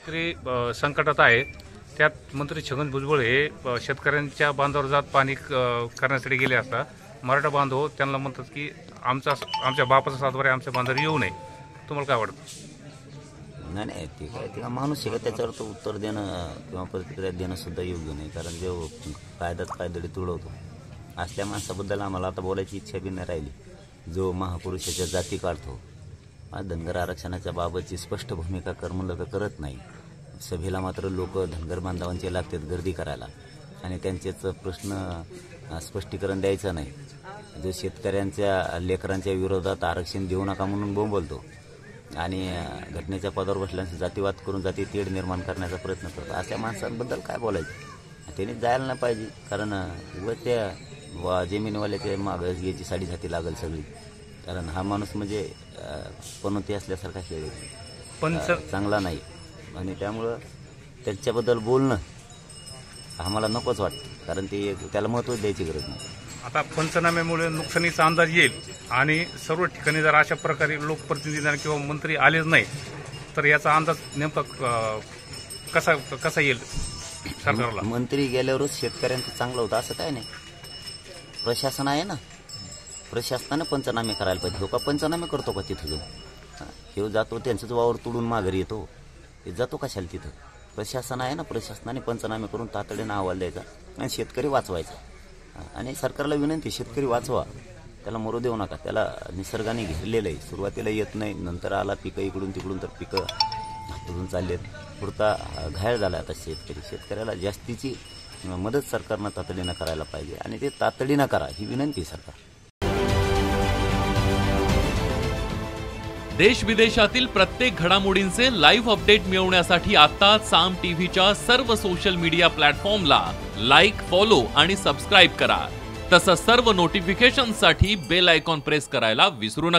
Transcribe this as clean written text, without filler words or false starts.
शेतकरी संकटात आहे। त्यात मंत्री छगन भुजबळ हे शेतकऱ्यांच्या बांधावर जात पाणी करण्यासाठी गेले असता मराठा बांधव त्यांना म्हणतात की आमच्या बापाचा सातबारा आमच्या बांधावर येऊ नये। तुम्हाला काय वाटतं? नाही ते काय माणूस आहे का त्याच्यावर तो उत्तर देणं किंवा प्रतिक्रिया देणं सुद्धा योग्य नाही, कारण जो कायद्यात कायदडी तुडवतो असल्या माणसाबद्दल आम्हाला आता बोलायची इच्छा बी नाही राहिली। जो महापुरुषाच्या जाती काढतो, धनगर आरक्षणाच्या बाबतची स्पष्ट भूमिका म्हणलं तर करत नाही। सभेला मात्र लोक धनगर बांधवांचे लागतात गर्दी करायला आणि त्यांचेच प्रश्न स्पष्टीकरण द्यायचं नाही। जो शेतकऱ्यांच्या लेकरांच्या विरोधात आरक्षण देऊ नका म्हणून बोंबलतो आणि घटनेच्या पदावर बसल्यानंतर जातीवाद करून जाती तेढ निर्माण करण्याचा प्रयत्न करतो, अशा माणसांबद्दल काय बोलायचं? त्यांनी जायला नाही पाहिजे, कारण व त्या जमीनवाल्याच्या मागं याची साडी साथी लागल सगळी, कारण हा माणूस म्हणजे पनोती असल्यासारखा खेळ पण चांगला नाही आणि त्यामुळं त्यांच्याबद्दल बोलणं आम्हाला नकोच वाटतं, कारण त्याला महत्त्व द्यायची गरज नाही। आता पंचनाम्यामुळे नुकसानीचा अंदाज येईल आणि सर्व ठिकाणी जर अशा प्रकारे लोकप्रतिनिधी किंवा मंत्री आलेच नाही तर याचा अंदाज नेमका कसा येईल सरकारला? मंत्री गेल्यावरच शेतकऱ्यांचं चांगलं होतं असं काय नाही। प्रशासन आहे ना, प्रशासनाने पंचनामे करायला पाहिजे। लोक पंचनामे करतो का तिथं जाऊन? हे जातो त्यांचंच वावर तुडून माघारी येतो, हे जातो कशाला तिथं? प्रशासन आहे ना, प्रशासनाने पंचनामे करून तातडीनं अहवाल द्यायचा आणि शेतकरी वाचवायचा। आणि सरकारला विनंती, शेतकरी वाचवा, त्याला मरू देऊ नका। त्याला निसर्गाने घेरलेलं आहे, सुरुवातीला येत नाही, नंतर आला पिकं इकडून तिकडून तर पिकं हातून चाललेत, पुरता घायल झाला आता शेतकरी। शेतकऱ्याला जास्तीची मदत सरकारनं तातडीनं करायला पाहिजे आणि ते तातडीनं करा ही विनंती सरकार। देश विदेशातील प्रत्येक घडामोडींचे लाईव्ह अपडेट मिळवण्यासाठी आता साम टीव्हीच्या सर्व सोशल मीडिया प्लॅटफॉर्मला लाईक, फॉलो आणि सबस्क्राईब करा। तसंच सर्व नोटिफिकेशनसाठी बेल आयकॉन प्रेस करायला विसरू नका।